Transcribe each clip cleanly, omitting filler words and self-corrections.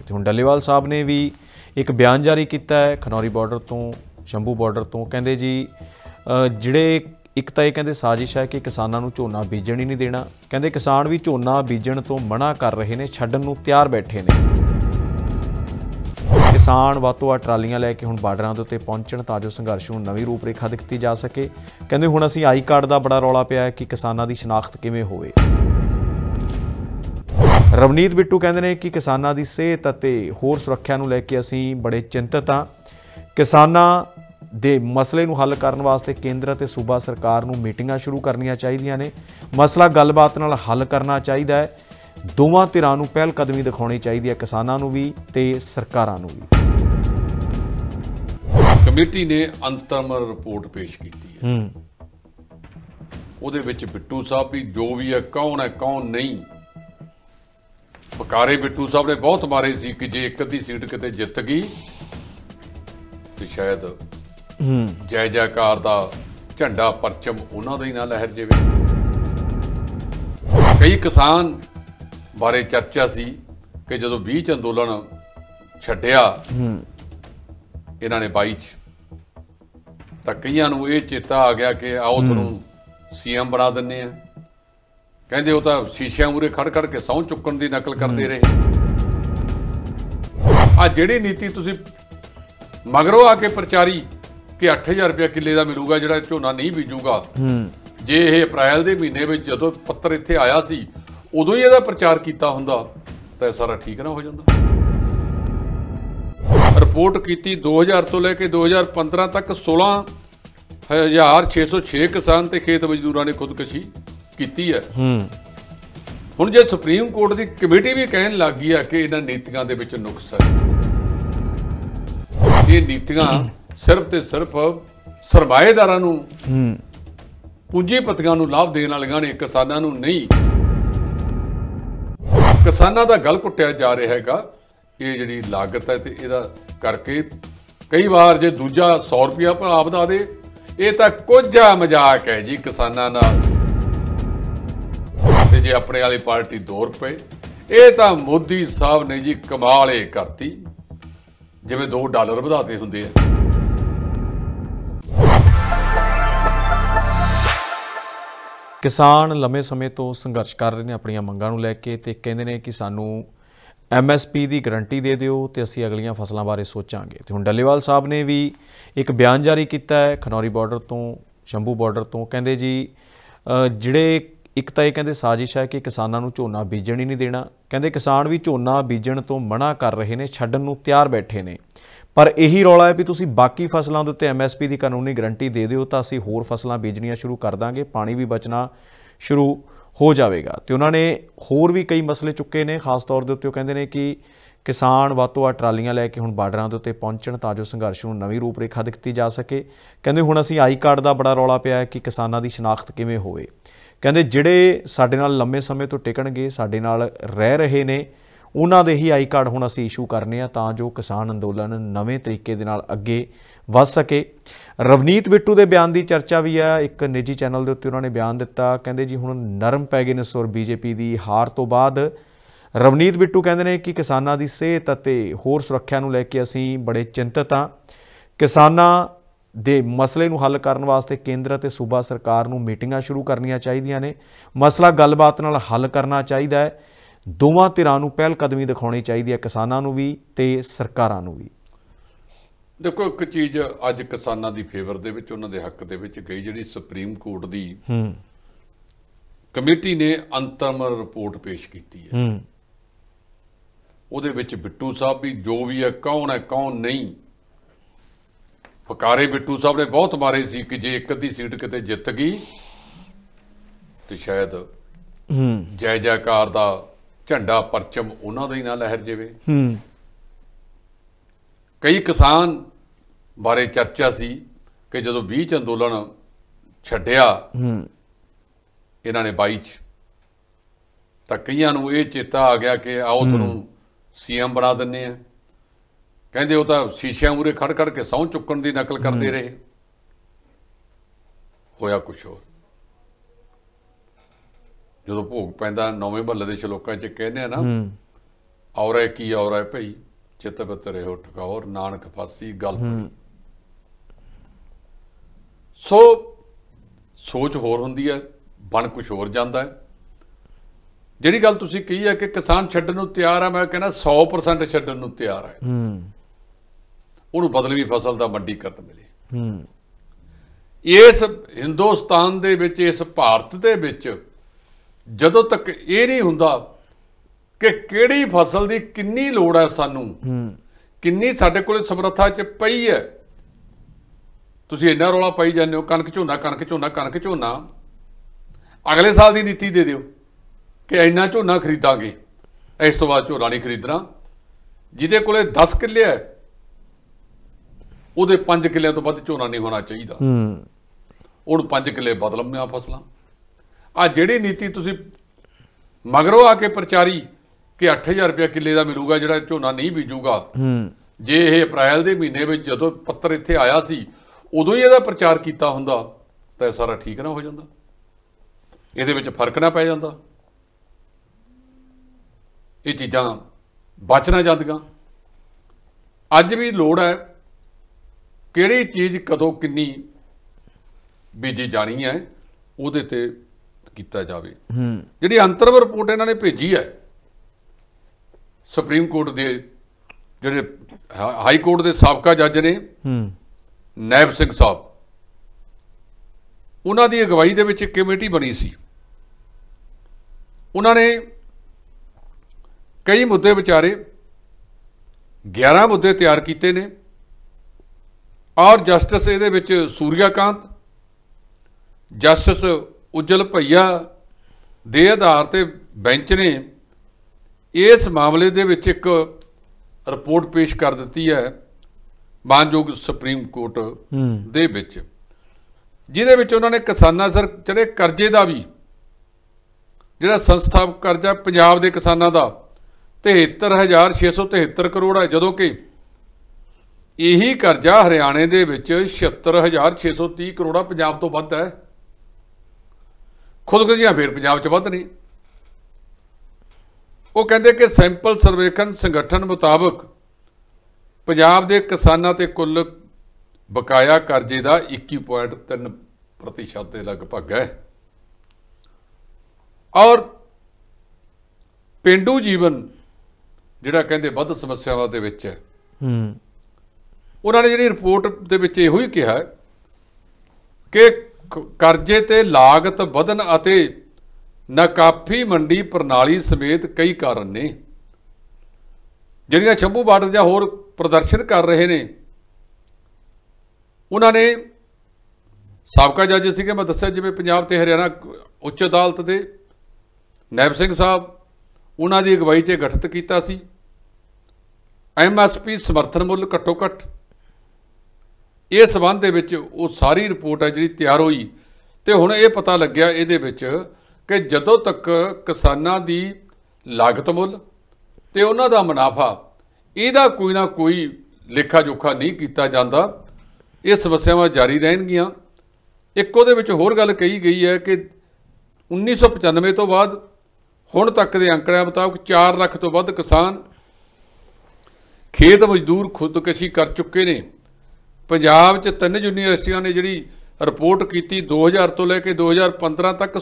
तो हुण डल्लेवाल साहब ने भी एक बयान जारी किया है खनौरी बॉर्डर तो शंभू बॉर्डर तो कहते जी जिहड़े एक तो यह कहते साजिश है कि किसानों को झोना बीजण ही नहीं देना। कहते किसान भी झोना बीजण तो मना कर रहे हैं, छड्डण नूं तैयार बैठे ने। किसान ਵੱਧ ਤੋਂ ਵੱਧ ਟਰਾਲੀਆਂ ਲੈ ਕੇ ਹੁਣ ਬਾਰਡਰਾਂ ਦੇ ਉੱਤੇ ਪਹੁੰਚਣ ਤਾਂ ਜੋ ਸੰਘਰਸ਼ ਨੂੰ ਨਵੀਂ ਰੂਪਰੇਖਾ ਦਿੱਤੀ ਜਾ ਸਕੇ। ਕਹਿੰਦੇ ਹੁਣ ਅਸੀਂ ਆਈ ਕਾਰਡ ਦਾ ਬੜਾ ਰੌਲਾ ਪਿਆ ਹੈ ਕਿ ਕਿਸਾਨਾਂ ਦੀ ਸ਼ਨਾਖਤ ਕਿਵੇਂ ਹੋਵੇ। ਰਵਨੀਤ ਬਿੱਟੂ ਕਹਿੰਦੇ ਨੇ ਕਿ ਕਿਸਾਨਾਂ ਦੀ ਸਿਹਤ ਅਤੇ ਹੋਰ ਸੁਰੱਖਿਆ ਨੂੰ ਲੈ ਕੇ ਅਸੀਂ ਬੜੇ ਚਿੰਤਤ ਹਾਂ। ਕਿਸਾਨਾਂ ਦੇ ਮਸਲੇ ਨੂੰ ਹੱਲ ਕਰਨ ਵਾਸਤੇ ਕੇਂਦਰ ਅਤੇ ਸੂਬਾ ਸਰਕਾਰ ਨੂੰ ਮੀਟਿੰਗਾਂ ਸ਼ੁਰੂ ਕਰਨੀਆਂ ਚਾਹੀਦੀਆਂ ਨੇ। ਮਸਲਾ ਗੱਲਬਾਤ ਨਾਲ ਹੱਲ ਕਰਨਾ ਚਾਹੀਦਾ ਹੈ। ਦੋਵਾਂ ਧਿਰਾਂ ਨੂੰ ਪਹਿਲ ਕਦਮੀ ਦਿਖਾਉਣੀ ਚਾਹੀਦੀ ਹੈ, ਕਿਸਾਨਾਂ ਨੂੰ ਵੀ ਤੇ ਸਰਕਾਰਾਂ ਨੂੰ ਵੀ। ਕਮੇਟੀ ਨੇ ਅੰਤਰਮ ਰਿਪੋਰਟ ਪੇਸ਼ ਕੀਤੀ ਹੈ। ਉਹਦੇ ਵਿੱਚ ਬਿੱਟੂ ਸਾਹਿਬ ਵੀ ਜੋ ਵੀ ਹੈ ਕੌਣ ਨਹੀਂ। ਬਕਾਰੇ ਬਿੱਟੂ ਸਾਹਿਬ ਨੇ ਬਹੁਤ ਮਾਰੇ ਸੀ ਕਿ ਜੇ ਇੱਕ ਅੱਧੀ ਸੀਟ ਕਿਤੇ ਜਿੱਤ ਗਈ ਤੇ ਸ਼ਾਇਦ ਜੈ ਜੈਕਾਰ ਦਾ ਝੰਡਾ ਪਰਚਮ ਉਹਨਾਂ ਦਾ ਹੀ ਨਾ ਲਹਿਰ ਜਾਵੇ। ਕਈ ਕਿਸਾਨ ਬਾਰੇ ਚਰਚਾ ਸੀ ਕਿ ਜਦੋਂ 20 ਅੰਦੋਲਨ ਛੱਡਿਆ ਇਹਨਾਂ ਨੇ 22 ਚ, ਤਾਂ ਕਈਆਂ ਨੂੰ ਇਹ ਚੇਤਾ ਆ ਗਿਆ ਕਿ ਆਓ ਤੁਹਾਨੂੰ ਸੀਐਮ ਬਣਾ ਦਿੰਦੇ ਆ। ਕਹਿੰਦੇ ਉਹ ਤਾਂ ਸ਼ੀਸ਼ਿਆਂ ਮੂਹਰੇ ਖੜ ਕੇ ਸਹੁੰ ਚੁੱਕਣ ਦੀ ਨਕਲ ਕਰਦੇ ਰਹੇ। ਆ ਜਿਹੜੀ ਨੀਤੀ ਤੁਸੀਂ ਮਗਰੋਂ ਆ ਕੇ ਪ੍ਰਚਾਰੀ ਕਿ 8000 ਰੁਪਇਆ ਕਿੱਲੇ ਦਾ ਮਿਲੂਗਾ ਜਿਹੜਾ ਝੋਨਾ ਨਹੀਂ ਬੀਜੂਗਾ, ਜੇ ਇਹ ਅਪ੍ਰੈਲ ਦੇ ਮਹੀਨੇ ਵਿੱਚ ਜਦੋਂ ਪੱਤਰ ਇੱਥੇ ਆਇਆ ਸੀ ਉਦੋਂ ਹੀ ਇਹਦਾ ਪ੍ਰਚਾਰ ਕੀਤਾ ਹੁੰਦਾ ਤਾਂ ਇਹ ਸਾਰਾ ਠੀਕ ਨਾ ਹੋ ਜਾਂਦਾ। ਰਿਪੋਰਟ ਕੀਤੀ 2000 ਤੋਂ ਲੈ ਕੇ 2015 ਤੱਕ 16,606 ਕਿਸਾਨ ਤੇ ਖੇਤ ਮਜ਼ਦੂਰਾਂ ਨੇ ਖੁਦਕੁਸ਼ੀ ਕੀਤੀ ਹੈ। ਹੁਣ ਜੇ ਸੁਪਰੀਮ ਕੋਰਟ ਦੀ ਕਮੇਟੀ ਵੀ ਕਹਿਣ ਲੱਗ ਗਈ ਹੈ ਕਿ ਇਹਨਾਂ ਨੀਤੀਆਂ ਦੇ ਵਿੱਚ ਨੁਕਸ ਹੈ, ਇਹ ਨੀਤੀਆਂ ਸਿਰਫ ਤੇ ਸਿਰਫ ਸਰਮਾਏਦਾਰਾਂ ਨੂੰ ਪੂੰਜੀਪਤੀਆਂ ਨੂੰ ਲਾਭ ਦੇਣ ਵਾਲੀਆਂ ਨੇ, ਕਿਸਾਨਾਂ ਨੂੰ ਨਹੀਂ। ਕਿਸਾਨਾਂ ਦਾ ਗਲ ਘੁੱਟਿਆ ਜਾ ਰਿਹਾ ਹੈਗਾ। ਇਹ ਜਿਹੜੀ ਲਾਗਤ ਹੈ ਤੇ ਇਹਦਾ ਕਰਕੇ ਕਈ ਵਾਰ ਜੇ ਦੂਜਾ 100 ਰੁਪਇਆ ਭਾਅ ਵਧਾ ਦੇ, ਇਹ ਤਾਂ ਕੋਝਾ ਮਜ਼ਾਕ ਹੈ ਜੀ ਕਿਸਾਨਾਂ ਨਾਲ। ਤੇ ਜੇ ਆਪਣੇ ਵਾਲੀ ਪਾਰਟੀ 2 ਰੁਪਏ, ਇਹ ਤਾਂ ਮੋਦੀ ਸਾਹਿਬ ਨੇ ਜੀ ਕਮਾਲ ਇਹ ਕਰਤੀ, ਜਿਵੇਂ $2 ਵਧਾਤੇ ਹੁੰਦੇ ਆ। किसान लंबे समय तो संघर्ष कर रहे हैं अपनी मंगां नूं लैके, ते कहंदे ने कि सानू MSP की गारंटी दे दिओ ते असीं अगलियां फसलों बारे सोचांगे। ते हुण डल्लेवाल साहब ने भी एक बयान जारी किया है खनौरी बॉर्डर तो शंभू बॉर्डर तो। कहंदे जी जिहड़े एक तो यह कहते साजिश है कि किसानों को झोना बीजण ही नहीं देना। कहंदे किसान भी झोना बीजण तो मना कर रहे हैं, छड्डण नूं तैयार बैठे ने। पर यही रौला है भी तुसीं बाकी फसलों के उत्ते MSP की कानूनी गारंटी दे दिओ तां असीं होर फसलां बीजणियां शुरू कर दांगे, पानी भी बचना शुरू हो जाएगा। तो उन्होंने होर भी कई मसले चुके ने, खास तौर के उत्ते कहंदे ने कि किसान ਵੱਧ ਤੋਂ ਵੱਧ ਟਰਾਲੀਆਂ ਲੈ ਕੇ ਹੁਣ ਬਾਰਡਰਾਂ ਦੇ ਉੱਤੇ ਪਹੁੰਚਣ ਤਾਂ ਜੋ ਸੰਘਰਸ਼ ਨੂੰ ਨਵੀਂ ਰੂਪਰੇਖਾ ਦਿੱਤੀ ਜਾ ਸਕੇ। ਕਹਿੰਦੇ ਹੁਣ ਅਸੀਂ ਆਈ ਕਾਰਡ ਦਾ ਬੜਾ ਰੌਲਾ ਪਿਆ ਹੈ ਕਿ ਕਿਸਾਨਾਂ ਦੀ ਸ਼ਨਾਖਤ ਕਿਵੇਂ ਹੋਵੇ। ਕਹਿੰਦੇ ਜਿਹੜੇ ਸਾਡੇ ਨਾਲ ਲੰਮੇ ਸਮੇਂ ਤੋਂ ਟਿਕਣਗੇ, ਸਾਡੇ ਨਾਲ ਰਹਿ ਰਹੇ ਨੇ, ਉਹਨਾਂ ਦੇ ਹੀ ਆਈ ਕਾਰਡ ਹੁਣ ਅਸੀਂ ਇਸ਼ੂ ਕਰਨੇ ਆ ਤਾਂ ਜੋ ਕਿਸਾਨ ਅੰਦੋਲਨ ਨਵੇਂ ਤਰੀਕੇ ਦੇ ਨਾਲ ਅੱਗੇ ਵੱਧ ਸਕੇ। ਰਵਨੀਤ ਬਿੱਟੂ ਦੇ ਬਿਆਨ ਦੀ ਚਰਚਾ ਵੀ ਹੈ, ਇੱਕ ਨਿੱਜੀ ਚੈਨਲ ਦੇ ਉੱਤੇ ਉਹਨਾਂ ਨੇ ਬਿਆਨ ਦਿੱਤਾ। ਕਹਿੰਦੇ ਜੀ ਹੁਣ ਨਰਮ ਪੈ ਗਏ ਨੇ ਸੁਰ BJP ਦੀ ਹਾਰ ਤੋਂ ਬਾਅਦ। ਰਵਨੀਤ ਬਿੱਟੂ ਕਹਿੰਦੇ ਨੇ ਕਿ ਕਿਸਾਨਾਂ ਦੀ ਸਿਹਤ ਅਤੇ ਹੋਰ ਸੁਰੱਖਿਆ ਨੂੰ ਲੈ ਕੇ ਅਸੀਂ ਬੜੇ ਚਿੰਤਤ ਹਾਂ। ਕਿਸਾਨਾਂ ਦੇ ਮਸਲੇ ਨੂੰ ਹੱਲ ਕਰਨ ਵਾਸਤੇ ਕੇਂਦਰ ਅਤੇ ਸੂਬਾ ਸਰਕਾਰ ਨੂੰ ਮੀਟਿੰਗਾਂ ਸ਼ੁਰੂ ਕਰਨੀਆਂ ਚਾਹੀਦੀਆਂ ਨੇ। ਮਸਲਾ ਗੱਲਬਾਤ ਨਾਲ ਹੱਲ ਕਰਨਾ ਚਾਹੀਦਾ ਹੈ। ਦੋਵਾਂ ਧਿਰਾਂ ਨੂੰ ਪਹਿਲ ਕਦਮੀ ਦਿਖਾਉਣੀ ਚਾਹੀਦੀ ਹੈ, ਕਿਸਾਨਾਂ ਨੂੰ ਵੀ ਤੇ ਸਰਕਾਰਾਂ ਨੂੰ ਵੀ। ਦੇਖੋ ਇੱਕ ਚੀਜ਼ ਅੱਜ ਕਿਸਾਨਾਂ ਦੀ ਫੇਵਰ ਦੇ ਵਿੱਚ, ਉਹਨਾਂ ਦੇ ਹੱਕ ਦੇ ਵਿੱਚ ਗਈ ਜਿਹੜੀ ਸੁਪਰੀਮ ਕੋਰਟ ਦੀ ਕਮੇਟੀ ਨੇ ਅੰਤਰਮ ਰਿਪੋਰਟ ਪੇਸ਼ ਕੀਤੀ ਹੈ। ਉਹਦੇ ਵਿੱਚ ਬਿੱਟੂ ਸਾਹਿਬ ਵੀ ਜੋ ਵੀ ਹੈ ਕੌਣ ਨਹੀਂ। ਬਕਾਰੇ ਬਿੱਟੂ ਸਾਹਿਬ ਨੇ ਬਹੁਤ ਮਾਰੇ ਸੀ ਕਿ ਜੇ ਇੱਕ ਅੱਧੀ ਸੀਟ ਕਿਤੇ ਜਿੱਤ ਗਈ ਤੇ ਸ਼ਾਇਦ ਜੈ ਜੈਕਾਰ ਦਾ ਝੰਡਾ ਪਰਚਮ ਉਹਨਾਂ ਦਾ ਹੀ ਨਾ ਲਹਿਰ ਜਾਵੇ। ਕਈ ਕਿਸਾਨ ਬਾਰੇ ਚਰਚਾ ਸੀ ਕਿ ਜਦੋਂ 20 ਅੰਦੋਲਨ ਛੱਡਿਆ ਇਹਨਾਂ ਨੇ 22 ਚ, ਤਾਂ ਕਈਆਂ ਨੂੰ ਇਹ ਚੇਤਾ ਆ ਗਿਆ ਕਿ ਆਓ ਤੁਹਾਨੂੰ ਸੀਐਮ ਬਣਾ ਦਿੰਦੇ ਆ। ਕਹਿੰਦੇ ਉਹ ਤਾਂ ਸ਼ੀਸ਼ਿਆਂ ਮੂਹਰੇ ਖੜ ਕੇ ਸਹੁੰ ਚੁੱਕਣ ਦੀ ਨਕਲ ਕਰਦੇ ਰਹੇ। ਹੋਇਆ ਕੁਛ ਹੋਰ। ਜਦੋਂ ਭੋਗ ਪੈਂਦਾ 9ਵੇਂ ਮਹੱਲੇ ਦੇ ਸ਼ਲੋਕਾਂ 'ਚ ਕਹਿੰਦੇ ਆ ਨਾ ਔਰੈ ਕੀ ਔਰੈ ਭਈ ਚਿਤ ਬਿਤ ਰਹਿਓ ਠਕੌਰ ਨਾਨਕ ਫਾਸੀ ਗੱਲ ਪਈ। ਸੋ ਸੋਚ ਹੋਰ ਹੁੰਦੀ ਹੈ, ਬਣ ਕੁਛ ਹੋਰ ਜਾਂਦਾ ਹੈ। ਜਿਹੜੀ ਗੱਲ ਤੁਸੀਂ ਕਹੀ ਹੈ ਕਿ ਕਿਸਾਨ ਛੱਡਣ ਨੂੰ ਤਿਆਰ ਹੈ, ਮੈਂ ਕਹਿੰਦਾ 100% ਛੱਡਣ ਨੂੰ ਤਿਆਰ ਹੈ। ਉਹਨੂੰ ਬਦਲਵੀਂ ਫਸਲ ਦਾ ਮੰਡੀਕਰਨ ਮਿਲੇ। ਇਸ ਹਿੰਦੁਸਤਾਨ ਦੇ ਵਿੱਚ, ਇਸ ਭਾਰਤ ਦੇ ਵਿੱਚ ਜਦੋਂ ਤੱਕ ਇਹ ਨਹੀਂ ਹੁੰਦਾ ਕਿ ਕਿਹੜੀ ਫਸਲ ਦੀ ਕਿੰਨੀ ਲੋੜ ਹੈ, ਸਾਨੂੰ ਕਿੰਨੀ ਸਾਡੇ ਕੋਲ ਸਮਰੱਥਾ 'ਚ ਪਈ ਹੈ। ਤੁਸੀਂ ਇੰਨਾ ਰੌਲਾ ਪਾਈ ਜਾਂਦੇ ਹੋ ਕਣਕ ਝੋਨਾ, ਕਣਕ ਝੋਨਾ, ਕਣਕ ਝੋਨਾ। ਅਗਲੇ ਸਾਲ ਦੀ ਨੀਤੀ ਦੇ ਦਿਓ ਕਿ ਇੰਨਾ ਝੋਨਾ ਖਰੀਦਾਂਗੇ, ਇਸ ਤੋਂ ਬਾਅਦ ਝੋਨਾ ਨਹੀਂ ਖਰੀਦਣਾ। ਜਿਹਦੇ ਕੋਲੇ 10 ਕਿੱਲੇ ਹੈ ਉਹਦੇ 5 ਕਿੱਲਿਆਂ ਤੋਂ ਵੱਧ ਝੋਨਾ ਨਹੀਂ ਹੋਣਾ ਚਾਹੀਦਾ। ਉਹਨੂੰ 5 ਕਿੱਲੇ ਬਦਲਮੀਆਂ ਫਸਲਾਂ। ਆ ਜਿਹੜੀ ਨੀਤੀ ਤੁਸੀਂ ਮਗਰੋਂ ਆ ਕੇ ਪ੍ਰਚਾਰੀ ਕਿ 8000 ਰੁਪਇਆ ਕਿੱਲੇ ਦਾ ਮਿਲੂਗਾ ਜਿਹੜਾ ਝੋਨਾ ਨਹੀਂ ਬੀਜੂਗਾ, ਜੇ ਇਹ ਅਪ੍ਰੈਲ ਦੇ ਮਹੀਨੇ ਵਿੱਚ ਜਦੋਂ ਪੱਤਰ ਇੱਥੇ ਆਇਆ ਸੀ ਉਦੋਂ ਹੀ ਇਹਦਾ ਪ੍ਰਚਾਰ ਕੀਤਾ ਹੁੰਦਾ ਤਾਂ ਇਹ ਸਾਰਾ ਠੀਕ ਨਾ ਹੋ ਜਾਂਦਾ, ਇਹਦੇ ਵਿੱਚ ਫਰਕ ਨਾ ਪੈ ਜਾਂਦਾ, ਇਹ ਚੀਜ਼ਾਂ ਬਚ ਨਾ ਜਾਂਦੀਆਂ। ਅੱਜ ਵੀ ਲੋੜ ਹੈ ਕਿਹੜੀ ਚੀਜ਼ ਕਦੋਂ ਕਿੰਨੀ ਬੀਜੀ ਜਾਣੀ ਹੈ ਉਹਦੇ ਤੇ ਕੀਤਾ ਜਾਵੇ। ਜਿਹੜੀ ਅੰਤਰਮ ਰਿਪੋਰਟ ਇਹਨਾਂ ਨੇ ਭੇਜੀ ਹੈ ਸੁਪਰੀਮ ਕੋਰਟ ਦੇ ਜਿਹੜੇ ਹਾਈ ਕੋਰਟ ਦੇ ਸਾਬਕਾ ਜੱਜ ਨੇ ਨੈਬ ਸਿੰਘ ਸਾਹਿਬ, ਉਹਨਾਂ ਦੀ ਅਗਵਾਈ ਦੇ ਵਿੱਚ ਇੱਕ ਕਮੇਟੀ ਬਣੀ ਸੀ। ਉਹਨਾਂ ਨੇ ਕਈ ਮੁੱਦੇ ਵਿਚਾਰੇ, 11 ਮੁੱਦੇ ਤਿਆਰ ਕੀਤੇ ਨੇ ਔਰ ਜਸਟਿਸ ਇਹਦੇ ਵਿੱਚ ਸੂਰਿਆਕਾਂਤ, ਜਸਟਿਸ ਉਜਲ ਭਈਆ ਦੇ ਆਧਾਰ ਤੇ ਬੈਂਚ ਨੇ ਇਸ ਮਾਮਲੇ ਦੇ ਵਿੱਚ ਇੱਕ ਰਿਪੋਰਟ ਪੇਸ਼ ਕਰ ਦਿੱਤੀ ਹੈ ਮਾਨਯੋਗ ਸੁਪਰੀਮ ਕੋਰਟ ਦੇ ਵਿੱਚ, ਜਿਹਦੇ ਵਿੱਚ ਉਹਨਾਂ ਨੇ ਕਿਸਾਨਾਂ ਸਰ ਜਿਹੜੇ ਕਰਜ਼ੇ ਦਾ ਵੀ, ਜਿਹੜਾ ਸੰਸਥਾਪਕ ਕਰਜ਼ਾ ਪੰਜਾਬ ਦੇ ਕਿਸਾਨਾਂ ਦਾ 73,673 ਕਰੋੜ ਹੈ, ਜਦੋਂ ਕਿ ਇਹੀ ਕਰਜ਼ਾ ਹਰਿਆਣੇ ਦੇ ਵਿੱਚ 76,630 ਕਰੋੜ ਆ, ਪੰਜਾਬ ਤੋਂ ਵੱਧ ਹੈ। ਖੁਦਕੁਸ਼ੀਆਂ ਫਿਰ ਪੰਜਾਬ 'ਚ ਵੱਧ ਨੇ। ਉਹ ਕਹਿੰਦੇ ਕਿ ਸੈਂਪਲ ਸਰਵੇਖਣ ਸੰਗਠਨ ਮੁਤਾਬਕ ਪੰਜਾਬ ਦੇ ਕਿਸਾਨਾਂ ਤੇ ਕੁੱਲ ਬਕਾਇਆ ਕਰਜ਼ੇ ਦਾ 21.3% ਦੇ ਲਗਭਗ ਹੈ ਔਰ ਪੇਂਡੂ ਜੀਵਨ ਜਿਹੜਾ ਕਹਿੰਦੇ ਵੱਧ ਸਮੱਸਿਆਵਾਂ ਦੇ ਵਿੱਚ ਹੈ। ਉਹਨਾਂ ਨੇ ਜਿਹੜੀ ਰਿਪੋਰਟ ਦੇ ਵਿੱਚ ਇਹੋ ਹੀ ਕਿਹਾ ਕਿ ਕਰਜ਼ੇ ਤੇ ਲਾਗਤ ਵਧਣ ਅਤੇ ਨਾਕਾਫੀ ਮੰਡੀ ਪ੍ਰਣਾਲੀ ਸਮੇਤ ਕਈ ਕਾਰਨ ਨੇ। ਜਿਹੜੀਆਂ ਸ਼ੰਭੂ ਬਾਰਡਰ ਜਾਂ ਹੋਰ ਪ੍ਰਦਰਸ਼ਨ ਕਰ ਰਹੇ ਨੇ, ਉਹਨਾਂ ਨੇ ਸਾਬਕਾ ਜੱਜ ਸੀਗੇ, ਮੈਂ ਦੱਸਿਆ ਜਿਵੇਂ ਪੰਜਾਬ ਤੇ ਹਰਿਆਣਾ ਉੱਚ ਅਦਾਲਤ ਦੇ ਨੈਬ ਸਿੰਘ ਸਾਹਿਬ, ਉਹਨਾਂ ਦੀ ਅਗਵਾਈ 'ਚ ਗਠਿਤ ਕੀਤਾ ਸੀ। MSP ਸਮਰਥਨ ਮੁੱਲ ਘੱਟੋ ਘੱਟ, ਇਸ ਸੰਬੰਧ ਦੇ ਵਿੱਚ ਉਹ ਸਾਰੀ ਰਿਪੋਰਟ ਹੈ ਜਿਹੜੀ ਤਿਆਰ ਹੋਈ। ਤੇ ਹੁਣ ਇਹ ਪਤਾ ਲੱਗਿਆ ਇਹਦੇ ਵਿੱਚ ਕਿ ਜਦੋਂ ਤੱਕ ਕਿਸਾਨਾਂ ਦੀ ਲਾਗਤ ਮੁੱਲ ਤੇ ਉਹਨਾਂ ਦਾ ਮੁਨਾਫਾ ਇਹਦਾ ਕੋਈ ਨਾ ਕੋਈ ਲੇਖਾ ਜੋਖਾ ਨਹੀਂ ਕੀਤਾ ਜਾਂਦਾ, ਇਹ ਸਮੱਸਿਆਵਾਂ ਜਾਰੀ ਰਹਿਣਗੀਆਂ। ਇੱਕ ਉਹਦੇ ਵਿੱਚ ਹੋਰ ਗੱਲ ਕਹੀ ਗਈ ਹੈ ਕਿ 1995 ਤੋਂ ਬਾਅਦ ਹੁਣ ਤੱਕ ਦੇ ਅੰਕੜਿਆਂ ਮੁਤਾਬਕ 4 ਲੱਖ ਤੋਂ ਵੱਧ ਕਿਸਾਨ ਖੇਤ ਮਜ਼ਦੂਰ ਖੁਦਕੁਸ਼ੀ ਕਰ ਚੁੱਕੇ ਨੇ। ਪੰਜਾਬ 'ਚ 3 ਯੂਨੀਵਰਸਿਟੀਆਂ ਨੇ ਜਿਹੜੀ ਰਿਪੋਰਟ ਕੀਤੀ 2000 ਤੋਂ ਲੈ ਕੇ 2015 ਤੱਕ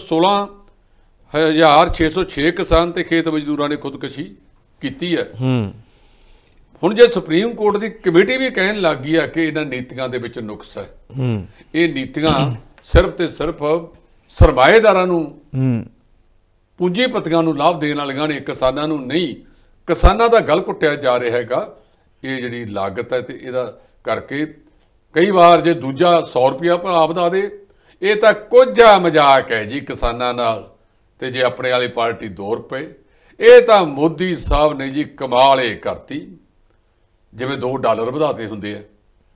16,606 ਕਿਸਾਨ ਤੇ ਖੇਤ ਮਜ਼ਦੂਰਾਂ ਨੇ ਖੁਦਕੁਸ਼ੀ ਕੀਤੀ ਹੈ। ਹੁਣ ਜੇ ਸੁਪਰੀਮ ਕੋਰਟ ਦੀ ਕਮੇਟੀ ਵੀ ਕਹਿਣ ਲੱਗ ਗਈ ਹੈ ਕਿ ਇਹਨਾਂ ਨੀਤੀਆਂ ਦੇ ਵਿੱਚ ਨੁਕਸ ਹੈ, ਇਹ ਨੀਤੀਆਂ ਸਿਰਫ ਤੇ ਸਿਰਫ ਸਰਮਾਏਦਾਰਾਂ ਨੂੰ, ਪੂੰਜੀਪਤੀਆਂ ਨੂੰ ਲਾਭ ਦੇਣ ਵਾਲੀਆਂ ਨੇ, ਕਿਸਾਨਾਂ ਨੂੰ ਨਹੀਂ। ਕਿਸਾਨਾਂ ਦਾ ਗਲ ਘੁੱਟਿਆ ਜਾ ਰਿਹਾ ਹੈਗਾ। ਇਹ ਜਿਹੜੀ ਲਾਗਤ ਹੈ ਤੇ ਇਹਦਾ ਕਰਕੇ ਕਈ ਵਾਰ ਜੇ ਦੂਜਾ 100 ਰੁਪਇਆ ਭਾਅ ਵਧਾ ਦੇ, ਇਹ ਤਾਂ ਕੋਝਾ ਮਜ਼ਾਕ ਹੈ ਜੀ ਕਿਸਾਨਾਂ ਨਾਲ। ਤੇ ਜੇ ਆਪਣੇ ਵਾਲੀ ਪਾਰਟੀ 2 ਰੁਪਏ, ਇਹ ਤਾਂ ਮੋਦੀ ਸਾਹਿਬ ਨੇ ਜੀ ਕਮਾਲ ਇਹ ਕਰਤੀ, ਜਿਵੇਂ $2 ਵਧਾਤੇ ਹੁੰਦੇ ਆ।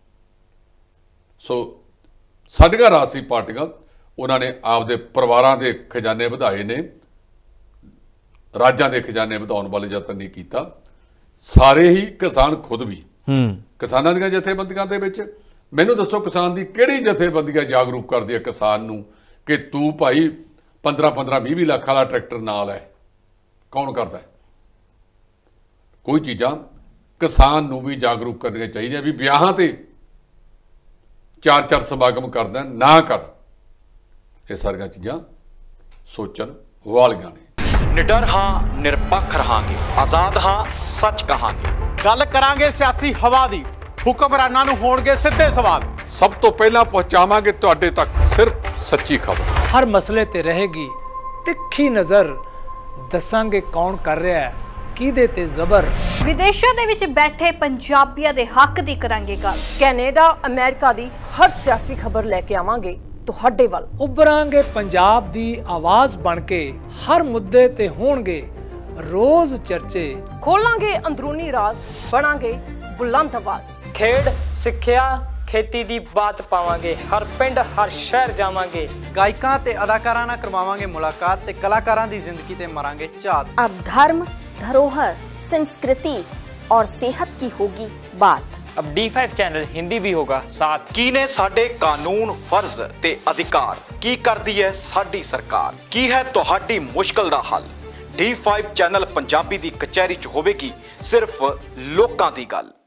ਸੋ ਸਾਡੀਆਂ ਰਾਜਸੀ ਪਾਰਟੀਆਂ, ਉਹਨਾਂ ਨੇ ਆਪਦੇ ਪਰਿਵਾਰਾਂ ਦੇ ਖਜ਼ਾਨੇ ਵਧਾਏ ਨੇ, ਰਾਜਾਂ ਦੇ ਖਜ਼ਾਨੇ ਵਧਾਉਣ ਵਾਲੇ ਯਤਨ ਨਹੀਂ ਕੀਤਾ। ਸਾਰੇ ਹੀ ਕਿਸਾਨ ਖੁਦ ਵੀ ਕਿਸਾਨਾਂ ਦੀਆਂ ਜਥੇਬੰਦੀਆਂ ਦੇ ਵਿੱਚ, ਮੈਨੂੰ ਦੱਸੋ ਕਿਸਾਨ ਦੀ ਕਿਹੜੀ ਜਥੇਬੰਦੀਆਂ ਜਾਗਰੂਕ ਕਰਦੀ ਹੈ ਕਿਸਾਨ ਨੂੰ ਕਿ ਤੂੰ ਭਾਈ 15-15 20-20 ਲੱਖ ਵਾਲਾ ਟਰੈਕਟਰ ਨਾਲ ਹੈ? ਕੌਣ ਕਰਦਾ ਹੈ? ਕੋਈ ਚੀਜ਼ਾਂ ਕਿਸਾਨ ਨੂੰ ਵੀ ਜਾਗਰੂਕ ਕਰਨੀਆਂ ਚਾਹੀਦੀਆਂ ਵੀ ਵਿਆਹਾਂ ਤੇ 4-4 ਸਮਾਗਮ ਕਰਦਾ ਨਾ ਕਰ। ਇਹ ਸਾਰੀਆਂ ਚੀਜ਼ਾਂ ਸੋਚਣ ਵਾਲੀਆਂ ਨੇ। निडर हाँ निरपक्ष रहांगे, आजाद हाँ सच कहांगे। गल करांगे सियासी हवा दी, हुक्मरानां नूं होणगे सिद्धे सवाल। सब तो पहला पहुंचावांगे तुहाडे तक सिर्फ सच्ची खबर। हर मसले ते रहेगी तिखी नज़र, दसांगे कौन कर रहा है किहदे ते जबर। ਵਿਦੇਸ਼ਾਂ ਦੇ ਵਿੱਚ ਬੈਠੇ ਪੰਜਾਬੀਆਂ ਦੇ ਹੱਕ ਦੀ ਕਰਾਂਗੇ ਗੱਲ। ਕੈਨੇਡਾ ਅਮਰੀਕਾ ਦੀ ਹਰ ਸਿਆਸੀ ਖਬਰ ਲੈ ਕੇ ਆਵਾਂਗੇ ਤੁਹਾਡੇ ਵੱਲ। उभरांगे पंजाब दी आवाज़ बन के, हर मुद्दे ते होणगे रोज़ चर्चे। ਖੋਲਾਂਗੇ ਅੰਦਰੂਨੀ ਰਾਜ਼, ਬਣਾਂਗੇ ਬੁਲੰਦ ਆਵਾਜ਼। ਖੇਡ ਸਿੱਖਿਆ ਖੇਤੀ ਦੀ ਬਾਤ ਪਾਵਾਂਗੇ, ਹਰ ਪਿੰਡ ਹਰ ਸ਼ਹਿਰ ਜਾਵਾਂਗੇ। ਗਾਇਕਾਂ ਤੇ ਅਦਾਕਾਰਾਂ ਨਾਲ ਕਰਵਾਵਾਂਗੇ ਮੁਲਾਕਾਤ ਤੇ ਕਲਾਕਾਰਾਂ ਦੀ ਜ਼ਿੰਦਗੀ ਤੇ ਮਾਰਾਂਗੇ ਝਾਤ। अब धर्म, धरोहर, संस्कृति और सेहत की होगी बात। अब D5 चैनल हिंदी भी होगा साथ। ਕੀ ਨੇ ਸਾਡੇ ਕਾਨੂੰਨ, ਫਰਜ਼ ਤੇ ਅਧਿਕਾਰ? ਕੀ ਕਰਦੀ ਹੈ ਸਾਡੀ ਸਰਕਾਰ? ਕੀ ਹੈ ਤੁਹਾਡੀ ਮੁਸ਼ਕਲ ਦਾ ਹੱਲ? D5 ਚੈਨਲ ਪੰਜਾਬੀ ਦੀ ਕਚਹਿਰੀ 'ਚ ਹੋਵੇਗੀ ਸਿਰਫ ਲੋਕਾਂ ਦੀ ਗੱਲ।